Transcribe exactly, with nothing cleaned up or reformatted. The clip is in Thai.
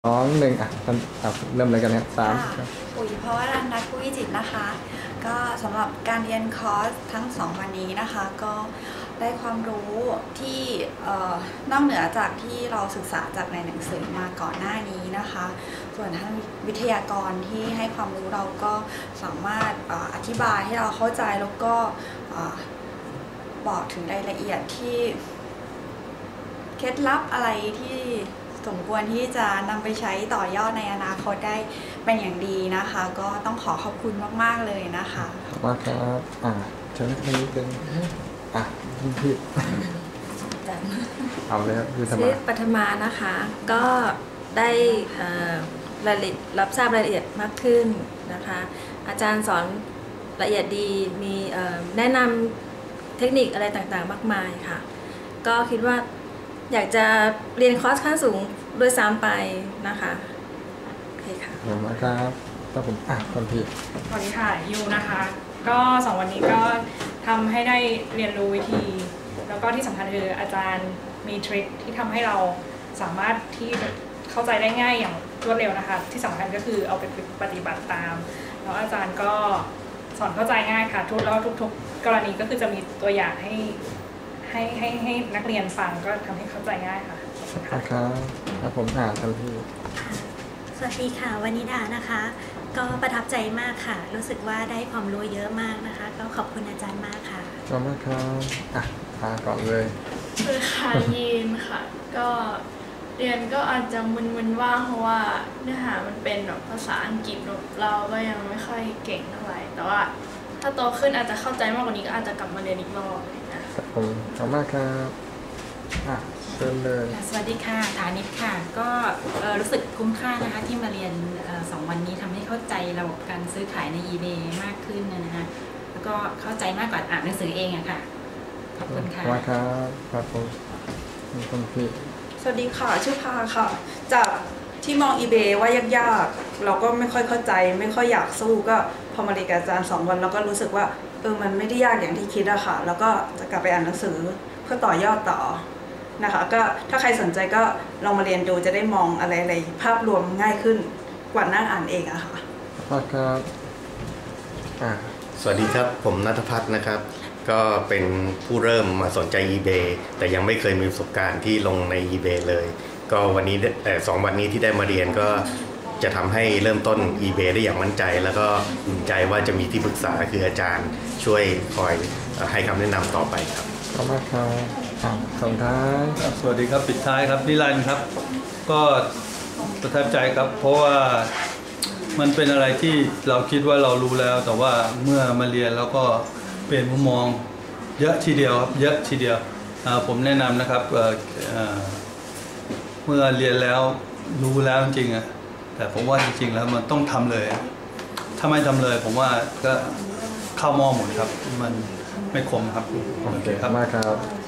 น้องหนึ่งอ่ะเริ่มเลยกันเนี่ยสามปุ๋ยเพราะว่ารันนักกุ้ยจิตนะคะก็สำหรับการเรียนคอร์สทั้งสองวันนี้นะคะก็ได้ความรู้ที่นอกเหนือจากที่เราศึกษาจากในหนังสือมาก่อนหน้านี้นะคะส่วนท่านวิทยากรที่ให้ความรู้เราก็สามารถอธิบายให้เราเข้าใจแล้วก็บอกถึงรายละเอียดที่เคล็ดลับอะไรที่สมควรที่จะนำไปใช้ต่อยอดในอนาคตได้เป็นอย่างดีนะคะก็ต้องขอขอบคุณมากๆเลยนะคะขอบคุณครับอ่าเชิญนักเรียนนิดนึงอ่ะพี่เอาเลยครับคือสมาปัทมานะคะก็ได้รายละเอียดรับทราบรายละเอียดมากขึ้นนะคะอาจารย์สอนละเอียดดีมีแนะนำเทคนิคอะไรต่างๆมากมายค่ะก็คิดว่าอยากจะเรียนคอร์สขั้นสูงโดยซ้ำไปนะคะโอเคค่ะขอบคุณครับก็ผมอ่ะคนพี่สวัสดีค่ะยูนะคะก็สองวันนี้ก็ทำให้ได้เรียนรู้วิธีแล้วก็ที่สำคัญคืออาจารย์มีทริคที่ทำให้เราสามารถที่เข้าใจได้ง่ายอย่างรวดเร็วนะคะที่สำคัญก็คือเอาไปปฏิบัติตามแล้วอาจารย์ก็สอนเข้าใจง่ายค่ะทุกแล้วทุกๆกรณีก็คือจะมีตัวอย่างให้ให้ให้ให้นักเรียนฟังก็ทำให้เข้าใจง่ายค่ะครับครับผมอ่านทันทีสวัสดีค่ะวานิดานะคะก็ประทับใจมากค่ะรู้สึกว่าได้ความรู้เยอะมากนะคะก็ขอบคุณอาจารย์มากค่ะขอบคุณครับอ่ะพาก่อนเลยคือค่ะยีนค่ะก็เรียนก็อาจจะมึนๆว่าเพราะว่าเนื้อหามันเป็นแบบภาษาอังกฤษเราก็ยังไม่ค่อยเก่งเท่าไหร่แต่ว่าถ้าโตขึ้นอาจจะเข้าใจมากกว่านี้ก็อาจจะกลับมาเรียนอีกรอบครับผมขอบคุณมากครับอ่ะเชิญเลยสวัสดีค่ะฐานิชค่ะก็รู้สึกคุ้มค่านะคะที่มาเรียนสองวันนี้ทำให้เข้าใจระบบการซื้อขายใน eBay มากขึ้นนะคะแล้วก็เข้าใจมากกว่าอ่านหนังสือเองอะค่ะขอบคุณค่ะขอบคุณครับครับผมคุณพี่สวัสดีค่ะชื่อพาค่ะจากที่มอง eBay ว่ายากๆเราก็ไม่ค่อยเข้าใจไม่ค่อยอยากสู้ก็พอมาเรียนกับอาจารย์สองวันเราก็รู้สึกว่าเออมันไม่ได้ยากอย่างที่คิดอะค่ะแล้วก็จะกลับไปอ่านหนังสือเพื่อต่อยอดต่อนะคะก็ถ้าใครสนใจก็ลองมาเรียนดูจะได้มองอะไรๆภาพรวมง่ายขึ้นกว่านั่งอ่านเองอะค่ะครับสวัสดีครับผมณัฐพัฒน์นะครับก็เป็นผู้เริ่มมาสนใจ eBay แต่ยังไม่เคยมีประสบการณ์ที่ลงใน eBay เลยก็วันนี้แต่สองวันนี้ที่ได้มาเรียนก็จะทำให้เริ่มต้น eBay ได้อย่างมั่นใจแล้วก็อุ่นใจว่าจะมีที่ปรึกษาคืออาจารย์ช่วยคอยให้คำแนะนำต่อไปครับขอบคุณครับส่งท้ายสวัสดีครับปิดท้ายครับนิรันดร์ครับก็ประทับใจครับเพราะว่ามันเป็นอะไรที่เราคิดว่าเรารู้แล้วแต่ว่าเมื่อมาเรียนแล้วก็เปลี่ยนมุมมองเยอะทีเดียวครับเยอะทีเดียวผมแนะนำนะครับเมื่อเรียนแล้วรู้แล้วจริงๆอะแต่ผมว่าจริงๆแล้วมันต้องทำเลยถ้าไม่ทำเลยผมว่าก็เข้าหม้อหมดครับมันไม่คมครับโอเคครับมากครับ